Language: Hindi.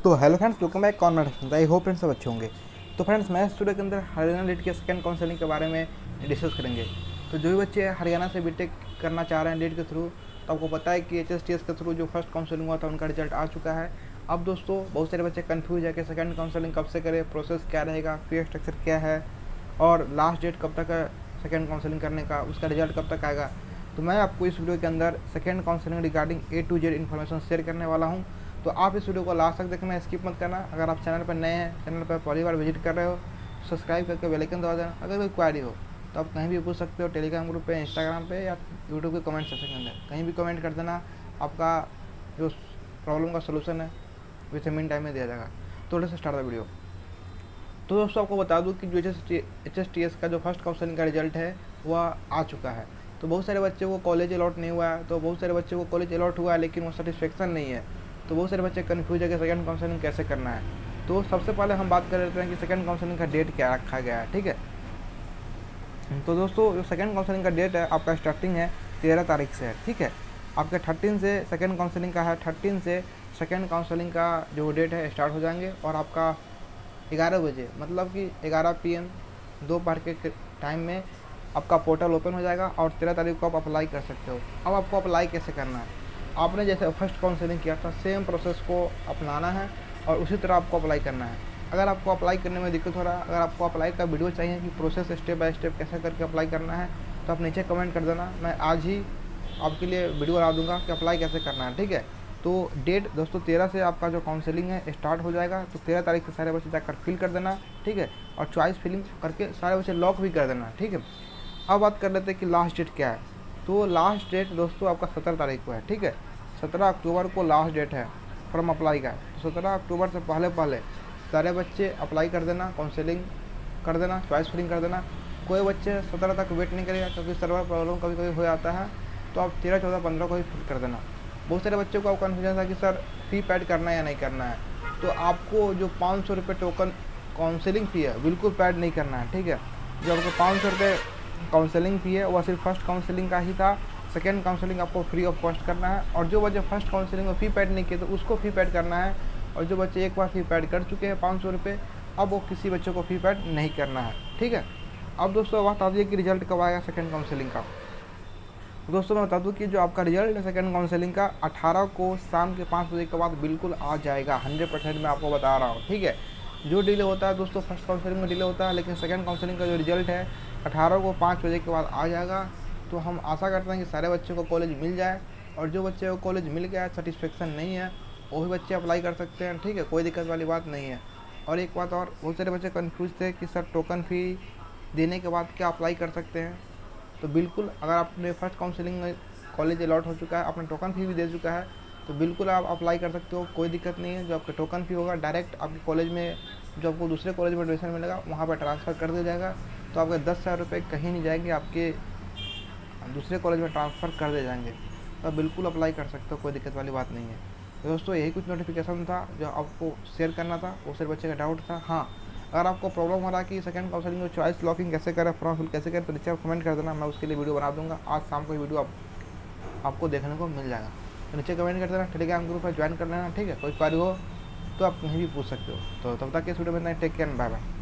तो hello friends, welcome back corner. I hope friends सब अच्छे होंगे। तो फ्रेंड्स, मैं इस वीडियो के अंदर हरियाणा नीट के सेकंड काउंसलिंग के बारे में डिस्कस करेंगे। तो जो भी बच्चे हरियाणा से बीटेक करना चाह रहे हैं नीट के थ्रू, तो आपको पता है कि HSTS के थ्रू जो फर्स्ट काउंसलिंग हुआ था उनका रिजल्ट आ चुका है। अब दोस्तों बहुत सारे बच्चे कन्फ्यूज है कि सेकंड काउंसलिंग कब से करें, प्रोसेस क्या रहेगा, फी स्ट्रक्चर क्या है और लास्ट डेट कब तक है सेकंड काउंसलिंग करने का, उसका रिजल्ट कब तक आएगा। तो मैं आपको इस वीडियो के अंदर second counselling regarding A to Z information share करने वाला हूँ। तो आप इस वीडियो को लास्ट तक देखना, स्किप मत करना। अगर आप चैनल पर नए हैं, चैनल पर पहली बार विजिट कर रहे हो, सब्सक्राइब करके बेल आइकन दबा देना। अगर कोई क्वारी हो तो आप कहीं भी पूछ सकते हो, टेलीग्राम ग्रुप पे, इंस्टाग्राम पे या यूट्यूब के कमेंट सेक्शन के अंदर कहीं भी कमेंट कर देना। आपका जो प्रॉब्लम का सोल्यूशन है विथ मीन टाइम में दिया जाएगा। तो लेट्स स्टार्ट द वीडियो। तो दोस्तों आपको बता दूं कि जो HSTS का जो फर्स्ट काउंसलिंग का रिजल्ट है वह आ चुका है। तो बहुत सारे बच्चे को कॉलेज अलॉट नहीं हुआ है, तो बहुत सारे बच्चे को कॉलेज अलॉट हुआ है लेकिन वो सेटिस्फेक्शन नहीं है। तो बहुत सारे बच्चे कन्फ्यूज है कि सेकंड काउंसलिंग कैसे करना है। तो सबसे पहले हम बात कर लेते हैं कि सेकंड काउंसलिंग का डेट क्या रखा गया है। ठीक है, तो दोस्तों जो सेकंड काउंसलिंग का डेट है आपका स्टार्टिंग है 13 तारीख से है। ठीक है, आपके 13 से सेकंड काउंसलिंग का है, 13 से सेकंड काउंसलिंग का जो डेट है स्टार्ट हो जाएंगे और आपका 11 बजे मतलब कि 11 PM दोपहर के टाइम में आपका पोर्टल ओपन हो जाएगा और 13 तारीख को आप अप्लाई कर सकते हो। अब आपको अप्लाई कैसे करना है, आपने जैसे फर्स्ट काउंसलिंग किया था सेम प्रोसेस को अपनाना है और उसी तरह आपको अप्लाई करना है। अगर आपको अप्लाई करने में दिक्कत हो रहा है, अगर आपको अप्लाई का वीडियो चाहिए कि प्रोसेस स्टेप बाय स्टेप कैसे करके अप्लाई करना है, तो आप नीचे कमेंट कर देना। मैं आज ही आपके लिए वीडियो बना दूंगा कि अप्लाई कैसे करना है। ठीक है, तो डेट दोस्तों 13 से आपका जो काउंसलिंग है स्टार्ट हो जाएगा। तो 13 तारीख से सारे बच्चे जाकर फिल कर देना। ठीक है, और चॉइस फिलिंग करके सारे बच्चे लॉक भी कर देना। ठीक है, अब बात कर लेते हैं कि लास्ट डेट क्या है। तो लास्ट डेट दोस्तों आपका 17 तारीख को है। ठीक है, 17 अक्टूबर को लास्ट डेट है फॉर्म अप्लाई का। तो 17 अक्टूबर से पहले सारे बच्चे अप्लाई कर देना, काउंसलिंग कर देना, चॉइस फिलिंग कर देना। कोई बच्चे 17 तक वेट नहीं करेगा क्योंकि सर्वर प्रॉब्लम कभी कभी हो जाता है, तो आप 13, 14, 15 को ही फिल कर देना। बहुत सारे बच्चों को कन्फ्यूजन था कि सर फ़ी पैड करना है या नहीं करना है। तो आपको जो 500 रुपये टोकन काउंसलिंग फ़ी है बिल्कुल पैड नहीं करना है। ठीक है, जो आपको 500 रुपये काउंसलिंग फ़ी है वह सिर्फ फर्स्ट काउंसलिंग का ही था। सेकेंड काउंसलिंग आपको फ्री ऑफ कॉस्ट करना है और जो बच्चे फर्स्ट काउंसलिंग में फ़ी पैड नहीं किए तो उसको फ़ी पैड करना है। और जो बच्चे एक बार फ़ी पैड कर चुके हैं 500 रुपये, अब वो किसी बच्चे को फ़ी पैड नहीं करना है। ठीक है, अब दोस्तों बात आती है कि रिजल्ट कब आएगा सेकेंड काउंसलिंग का। दोस्तों मैं बता दूं कि जो आपका रिजल्ट है सेकंड काउंसलिंग का 18 को शाम के 5 बजे के बाद बिल्कुल आ जाएगा। 100% मैं आपको बता रहा हूँ। ठीक है, जो डिले होता है दोस्तों फर्स्ट काउंसलिंग में डिले होता है, लेकिन सेकंड काउंसलिंग का जो रिजल्ट है 18 को 5 बजे के बाद आ जाएगा। तो हम आशा करते हैं कि सारे बच्चों को कॉलेज मिल जाए और जो बच्चे को कॉलेज मिल गया सेटिस्फेक्शन नहीं है वो भी बच्चे अप्लाई कर सकते हैं। ठीक है, कोई दिक्कत वाली बात नहीं है। और एक बात और, बहुत सारे बच्चे कन्फ्यूज थे कि सर टोकन फ़ी देने के बाद क्या अप्लाई कर सकते हैं। तो बिल्कुल अगर आपने फर्स्ट काउंसलिंग में कॉलेज अलॉट हो चुका है, अपना टोकन फ़ी भी दे चुका है, तो बिल्कुल आप अप्लाई कर सकते हो, कोई दिक्कत नहीं है। जो आपका टोकन फ़ी होगा डायरेक्ट आपके कॉलेज में, जो आपको दूसरे कॉलेज में एडमिशन मिलेगा वहाँ पर ट्रांसफ़र कर दिया जाएगा। तो आपके 10,000 रुपये कहीं नहीं जाएंगे, आपके दूसरे कॉलेज में ट्रांसफ़र कर दिए जाएंगे। तो आप बिल्कुल अप्लाई कर सकते हो, कोई दिक्कत वाली बात नहीं है। तो दोस्तों यही कुछ नोटिफिकेशन था जो आपको शेयर करना था, वो सिर्फ बच्चे का डाउट था। हाँ, अगर आपको प्रॉब्लम हो रहा है कि सेकंड काउंसलिंग में चॉइस लॉकिंग कैसे करें, फॉर्म फिल कैसे करें, तो नीचे आप कमेंट कर देना, मैं उसके लिए वीडियो बना दूंगा। आज शाम को वीडियो आपको देखने को मिल जाएगा। तो नीचे कमेंट कर देना, टेलीग्राम ग्रुप है ज्वाइन कर लेना। ठीक है, कोई क्वेरी हो तो आप कहीं भी पूछ सकते हो। तो तब तक इस वीडियो में टेक केयर, बाय बाय।